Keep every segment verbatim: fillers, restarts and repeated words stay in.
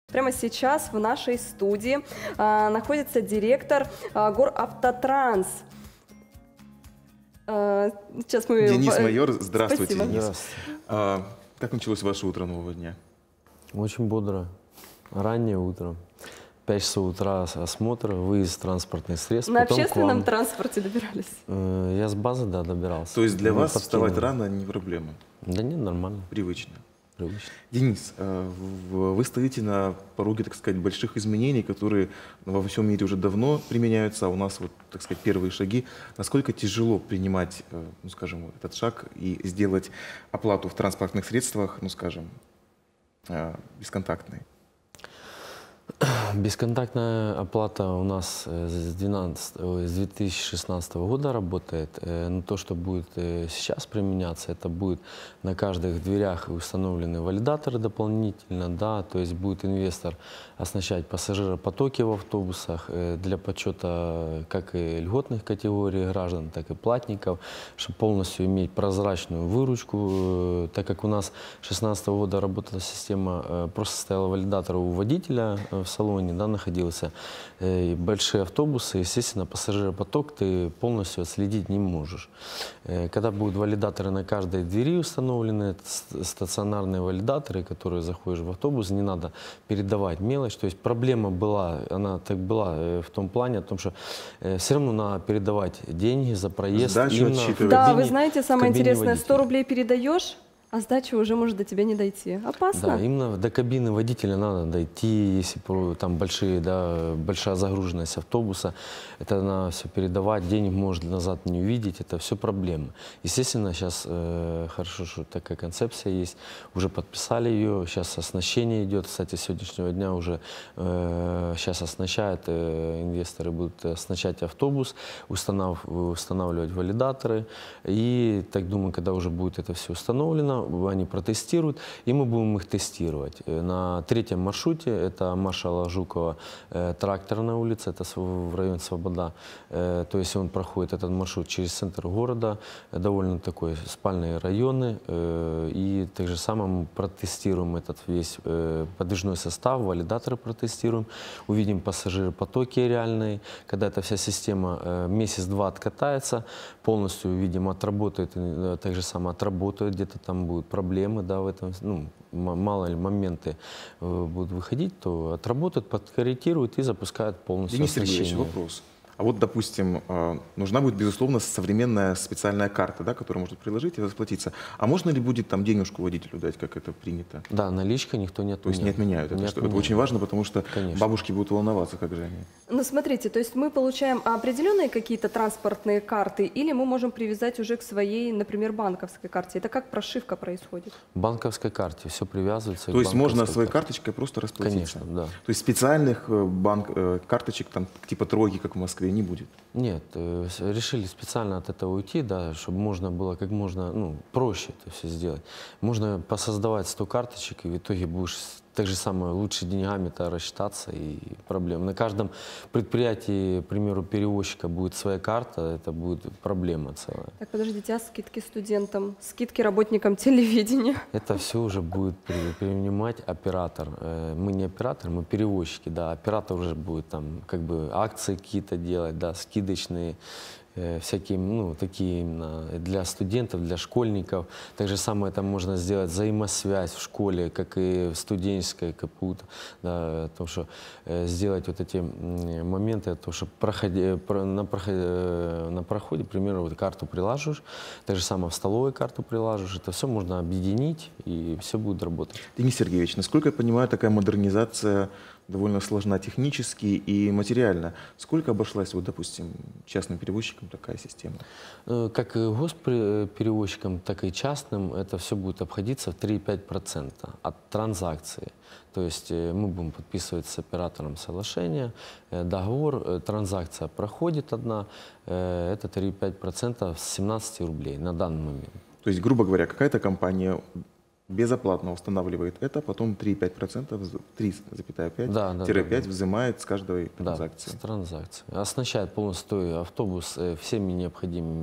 Прямо сейчас в нашей студии а, находится директор а, Горавтотранс. А, сейчас мы... Денис Майор, здравствуйте, Спасибо. Денис. Здравствуйте. А, как началось ваше утро нового дня? Очень бодро. Раннее утро. пять часов утра осмотр, выезд транспортных средств. На потом общественном к вам. транспорте добирались? Э, Я с базы, да, добирался. То есть для Мы вас подкинули. вставать рано не проблема? Да нет, нормально. Привычно. Привычно. Денис, а, в- вы стоите на пороге, так сказать, больших изменений, которые во всем мире уже давно применяются, а у нас, вот, так сказать, первые шаги. Насколько тяжело принимать, э, ну, скажем, вот этот шаг и сделать оплату в транспортных средствах, ну, скажем, э, бесконтактной? Бесконтактная оплата у нас э, с, двенадцатого, с две тысячи шестнадцатого года работает. Э, Но то, что будет э, сейчас применяться, это будет на каждых дверях установлены валидаторы дополнительно, да, то есть будет инвестор оснащать пассажиропотоки в автобусах э, для подсчета как и льготных категорий граждан, так и платников, чтобы полностью иметь прозрачную выручку, э, так как у нас с две тысячи шестнадцатого года работала система, э, просто стояла валидатор у водителя э, в салоне, да, находился, э, и большие автобусы, естественно, пассажиропоток ты полностью отследить не можешь. Э, Когда будут валидаторы на каждой двери установлены, это ст- стационарные валидаторы, которые заходишь в автобус, не надо передавать мелочь. То есть проблема была, она так была э, в том плане, о том, что все равно надо передавать деньги за проезд. Сдачу именно в отсчитывать. Да, кабине- вы знаете, в самое кабине интересное, сто водителя. рублей передаешь, а сдача уже может до тебя не дойти. Опасно. Да, именно до кабины водителя надо дойти, если про- там большие, да, большая загруженность автобуса, это надо все передавать, денег может назад не увидеть, это все проблемы. Естественно, сейчас э, хорошо, что такая концепция есть, уже подписали ее, сейчас оснащение идет, кстати, с сегодняшнего дня уже э, сейчас оснащают, э, инвесторы будут оснащать автобус, установ, устанавливать валидаторы, и так думаю, когда уже будет это все установлено, они протестируют, и мы будем их тестировать. Э, На третьем маршруте, это маршала Жукова, э, тракторная улица, это св- в районе Свобода. Э, То есть он проходит этот маршрут через центр города, э, довольно такой спальные районы. э, И так же самое мы протестируем этот весь э, подвижной состав, валидаторы протестируем, увидим пассажиропотоки реальные. Когда эта вся система э, месяц-два откатается, полностью, видимо, отработает, э, так же самое отработает, где-то там будут проблемы, да, в этом, ну, м- мало ли моменты э, будут выходить, то отработают, подкорректируют и запускают полностью Денис Сергеевич, оснащение. вопрос. А вот, допустим, э, нужна будет, безусловно, современная специальная карта, да, которую можно приложить и расплатиться. А можно ли будет там денежку водителю дать, как это принято? Да, наличка никто не отменяет. То есть не отменяют. Это, Не что? Это отменяют. очень важно, потому что Конечно. бабушки будут волноваться, как же они. Ну, смотрите, то есть мы получаем определенные какие-то транспортные карты, или мы можем привязать уже к своей, например, банковской карте? Это как прошивка происходит? Банковской карте все привязывается. То к есть можно банковской своей карте. карточкой просто расплатиться? Конечно, да. То есть специальных э, банк, э, карточек, там, типа тройки, как в Москве, не будет? Нет, э, с- решили специально от этого уйти, да, чтобы можно было как можно, ну, проще это все сделать. Можно посоздавать сто карточек, и в итоге будешь с- так же самое лучше деньгами-то рассчитаться, и проблем. На каждом предприятии, к примеру, перевозчика будет своя карта, это будет проблема целая. Так, подождите, а скидки студентам, скидки работникам телевидения? Это все уже будет при- принимать оператор. Э, Мы не оператор, мы перевозчики, да. Оператор уже будет там как бы акции какие-то делать, да, скидочные, э, всякие, ну, такие именно для студентов, для школьников. Так же самое это можно сделать взаимосвязь в школе, как и в студенческой КПУ, да, то, что э, сделать вот эти м, моменты, то, что проходи, про- на, проходе, э, на проходе, к примеру, вот карту приложишь, так же самое в столовой карту приложишь, это все можно объединить, и все будет работать. Денис Сергеевич, насколько я понимаю, такая модернизация довольно сложна технически и материально. Сколько обошлась, вот, допустим, частным перевозчикам такая система? Э, Как и госперевозчикам, так и частным это все будет обходиться в три и пять десятых процента от транзакции. То есть э, мы будем подписывать с оператором соглашение, э, договор, э, транзакция проходит одна, э, это три и пять десятых процента с семнадцати рублей на данный момент. То есть, грубо говоря, какая-то компания безоплатно устанавливает это, потом три и пять десятых процента, три целых пять Да, да, тире да, пять да. взимает с каждой Да, транзакции. с транзакции. Оснащает полностью автобус э, всеми необходимыми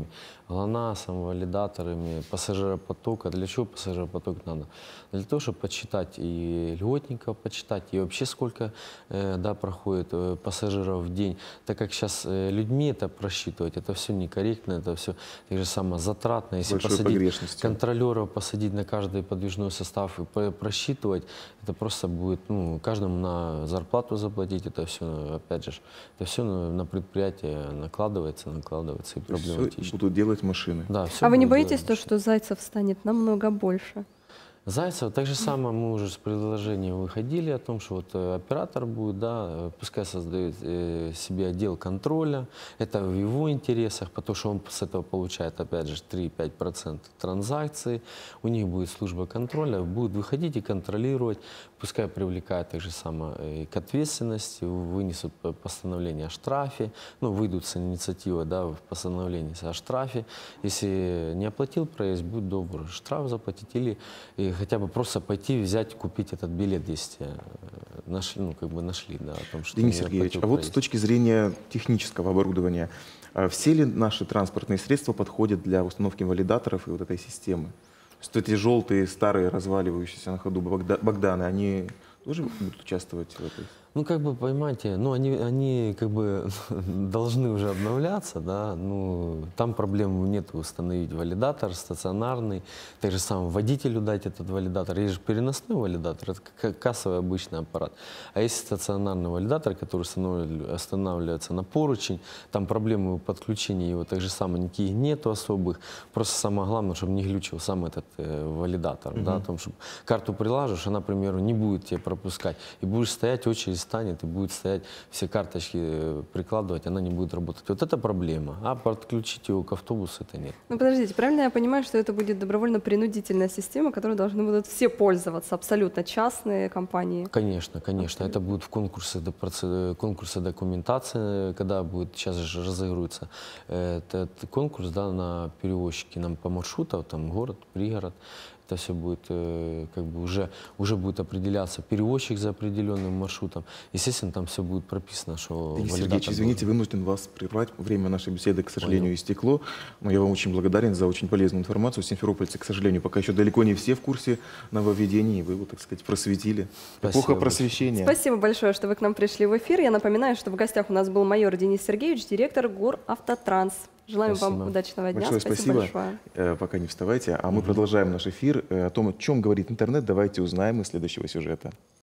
ГЛОНАССом, валидаторами, пассажиропотока. Для чего пассажиропоток надо? Для того, чтобы подсчитать и льготников подсчитать, и вообще сколько э, да, проходит э, пассажиров в день. Так как сейчас э, людьми это просчитывать, это все некорректно, это все так же самое затратно. Если Большой посадить погрешностью. контролеров, посадить на каждый подвижной состав и по- просчитывать, это просто будет, ну, каждому на зарплату заплатить, это все, опять же, это все на, на предприятие накладывается, накладывается и То есть всё проблематично. будут делать машины. Да, всё А вы не будет боитесь делать то, машины. что зайцев станет намного больше? Зайцев, так же самое мы уже с предложением выходили о том, что вот э, оператор будет, да, э, пускай создает э, себе отдел контроля, это в его интересах, потому что он с этого получает, опять же, три-пять процентов транзакций, у них будет служба контроля, будет выходить и контролировать, пускай привлекает так же самое э, к ответственности, вынесут п- постановление о штрафе, ну, выйдут с инициативой, да, в постановлении о штрафе, если не оплатил проезд, будь добр, штраф заплатить или э, хотя бы просто пойти, взять, купить этот билет, если э, нашли, ну, как бы нашли, да, о том, что Денис не Сергеевич, оплатил а вот с проезд. точки зрения технического оборудования, а все ли наши транспортные средства подходят для установки валидаторов и вот этой системы? То есть эти желтые, старые, разваливающиеся на ходу Богда- Богданы, они тоже будут участвовать в этой? Ну, как бы, поймайте, ну, они, они как бы должны уже обновляться, да, ну, там проблем нет установить валидатор стационарный, так же самое водителю дать этот валидатор, есть же переносной валидатор, это как кассовый обычный аппарат, а есть стационарный валидатор, который устанавливается останавливается на поручень, там проблемы подключения его так же самое никаких нету особых, просто самое главное, чтобы не глючил сам этот э, валидатор, да, о том, чтобы карту приложишь, она, к примеру, не будет тебе пропускать, и будешь стоять, очередь станет, и будет стоять, все карточки э, прикладывать, она не будет работать. Вот это проблема. А подключить его к автобусу, это нет. Ну подождите, правильно я понимаю, что это будет добровольно-принудительная система, которой должны будут все пользоваться, абсолютно частные компании? Конечно, конечно. Это будет в конкурсе, до проце- конкурсе документации, когда будет, сейчас же разыгрывается э, этот конкурс, да, на перевозчики нам по маршрутам, там город, пригород. Это все будет, э, как бы уже, уже будет определяться перевозчик за определенным маршрутом. Естественно, там все будет прописано, что Денис валидатор Сергеевич, извините, должен. вынужден вас прервать. Время нашей беседы, к сожалению, Понял. истекло. Но я вам очень благодарен за очень полезную информацию. Симферопольцы, к сожалению, пока еще далеко не все в курсе нововведений. Вы его, так сказать, просветили. Спасибо Эпоха большое. просвещения. Спасибо большое, что вы к нам пришли в эфир. Я напоминаю, что в гостях у нас был майор Денис Сергеевич, директор ГорАвтотранс. Желаем Спасибо. вам удачного дня. Большое спасибо. большое. Э, Пока не вставайте. А мы продолжаем наш эфир. Э, О том, о чем говорит интернет, давайте узнаем из следующего сюжета.